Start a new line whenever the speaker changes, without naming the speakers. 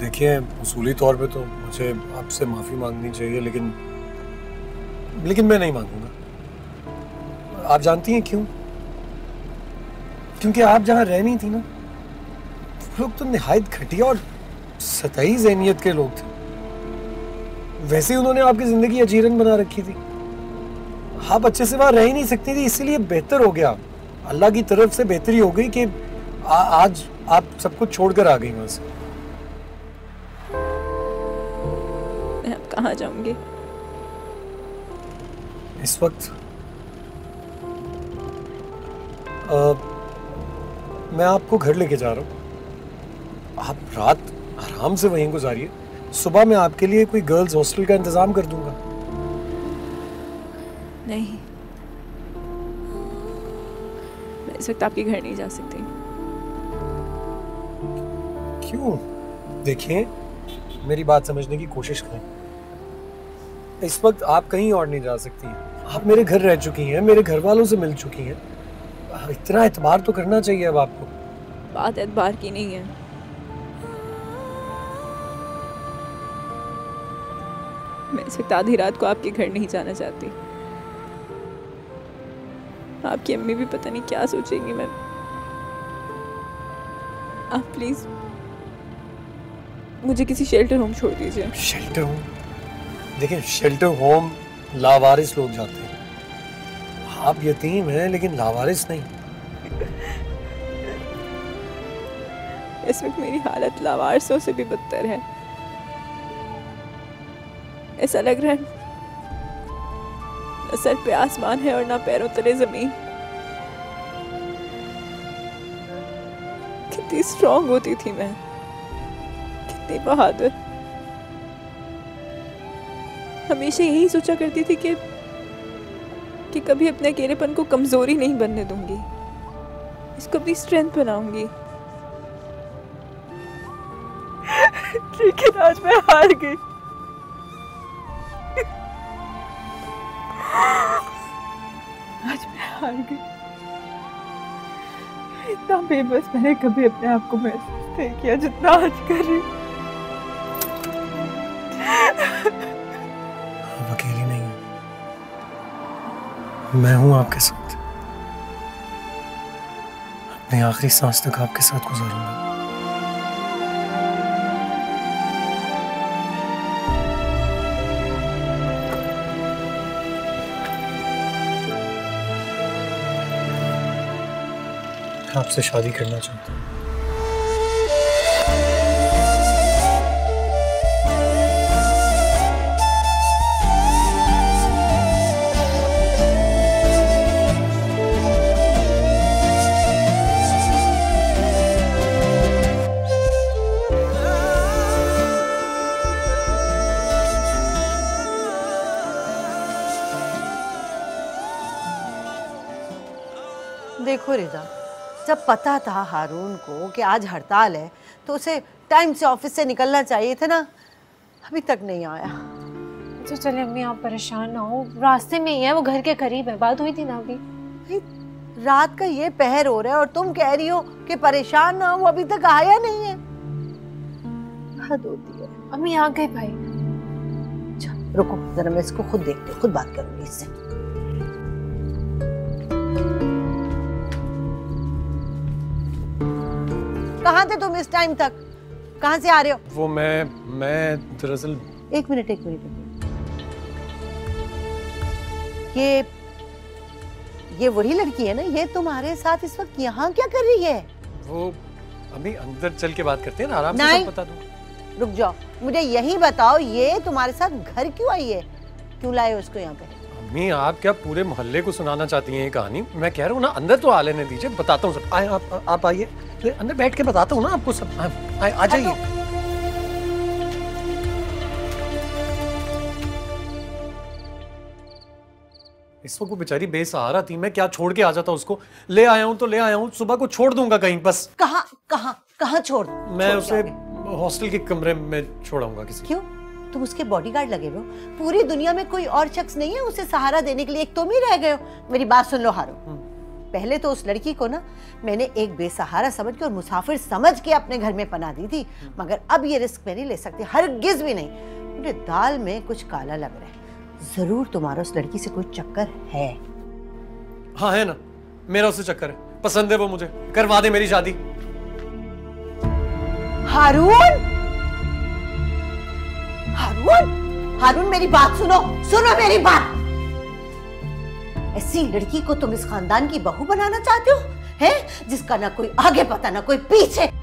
देखिए, उसूली तौर पे तो मुझे आपसे माफ़ी मांगनी चाहिए, लेकिन मैं नहीं मांगूंगा। आप जानती हैं क्यों? क्योंकि आप जहाँ रहनी थी ना, लोग तो निहायत घटिया और सतही ज़हनियत के लोग थे। वैसे ही उन्होंने आपकी ज़िंदगी अजीरन बना रखी थी। आप अच्छे से वहाँ रह ही नहीं सकती थी, इसीलिए बेहतर हो गया, अल्लाह की तरफ से बेहतरी हो गई कि आज आप सब कुछ छोड़कर आ गई वहाँ से।
मैं अब कहाँ जाऊंगी?
इस वक्त मैं आपको घर लेके जा रहा हूँ। आप रात आराम से वहीं गुजारिए, सुबह मैं आपके लिए कोई गर्ल्स हॉस्टल का इंतजाम कर दूंगा।
नहीं, मैं इस वक्त आपके घर नहीं जा सकती।
क्यों? देखिए, मेरी बात समझने की कोशिश करें। इस वक्त आप कहीं और नहीं जा सकती हैं। आप मेरे घर रह चुकी हैं, मेरे घर वालों से मिल चुकी हैं। इतना एतबार तो करना चाहिए अब आपको।
बात एतबार की नहीं है। मैं इस वक्त आधी रात को आपके घर नहीं जाना चाहती। आपकी अम्मी भी पता नहीं क्या सोचेंगी। मैं आप प्लीज मुझे किसी शेल्टर होम छोड़ दीजिए।
Shelter home? देखिए, शेल्टर होम लावारिस लोग जाते हैं। आप यतीम हैं लेकिन लावारिस नहीं।
इस वक्त मेरी हालत लावारिसों से भी बदतर है। ऐसा लग रहा है न सर पे आसमान है और ना पैरों तले जमीन। कितनी स्ट्रॉन्ग होती थी मैं, कितनी बहादुर। हमेशा यही सोचा करती थी कि कभी अपने अकेलेपन को कमजोरी नहीं बनने दूंगी, इसको अपनी स्ट्रेंथ बनाऊंगी। लेकिन आज मैं हार गई। आज मैं हार गई। इतना बेबस मैंने कभी अपने आप को महसूस नहीं किया जितना आज कर रही।
आप अकेली नहीं हैं, मैं हूं आपके साथ। अपनी आखिरी सांस तक आपके साथ गुजारूंगा। मैं आपसे शादी करना चाहता हूँ।
देखो रिदा, जब पता था हारून को कि आज हड़ताल है तो उसे टाइम से ऑफिस से निकलना चाहिए था ना। अभी तक नहीं आया।
अच्छा चले अम्मी, आप परेशान ना हो, रास्ते में ही है, वो घर के करीब है। बात हुई थी ना अभी।
रात का ये पहर हो रहा है और तुम कह रही हो कि परेशान ना हो, वो अभी तक आया नहीं है। हद होती है।
अम्मी आ गए भाई।
अच्छा रुको जरा, मैं इसको खुद देखती हूँ, खुद बात करूंगी इससे। कहाँ थे तुम इस टाइम तक? कहाँ से आ रहे हो?
वो मैं दरअसल।
एक मिनट। ये वही लड़की है ना? ये तुम्हारे साथ इस वक्त यहाँ क्या कर रही है?
वो अभी अंदर चल के बात करते हैं ना, आराम से सब बता दूँ।
रुक जाओ, मुझे यही बताओ, ये तुम्हारे साथ घर क्यों आई है? क्यों लाए हो उसको यहाँ पे?
अम्मी, आप क्या पूरे मोहल्ले को सुनाना चाहती हैं ये कहानी? मैं कह रहा हूँ ना, अंदर तो आ लेने दीजिए, बताता हूँ सब। आए आप आइए, अंदर बैठ के बताता हूँ ना आपको सब। आ जाइए। इस वक्त वो बेचारी बेसहारा थी, मैं क्या छोड़ के आ जाता उसको? ले आया हूँ तो ले आया हूँ, सुबह को छोड़ दूंगा कहीं बस।
कहाँ छोड़?
मैं उसे हॉस्टल के कमरे में छोड़ाऊंगा किसी।
क्यों? तुम उसके बॉडीगार्ड लगे हो? पूरी दुनिया में कोई और शख्स नहीं है उसे सहारा देने के लिए, एक तुम ही रह गए हो। मेरी बात सुन लो हारून, पहले तो उस लड़की को ना मैंने एक बेसहारा समझ के और मुसाफिर समझ के अपने घर में पनाह दी थी, मगर अब ये रिस्क मैं नहीं ले सकती, हरगिज भी नहीं। मुझे दाल में कुछ काला लग रहा है। जरूर तुम्हारा उस लड़की से कोई चक्कर है।
हाँ है ना, मेरा उससे चक्कर है, पसंद है वो मुझे, करवा दे मेरी शादी।
हारून, हारून, हारून मेरी बात सुनो, सुनो मेरी बात। ऐसी लड़की को तुम इस खानदान की बहू बनाना चाहते हो, हैं? जिसका ना कोई आगे पता ना कोई पीछे,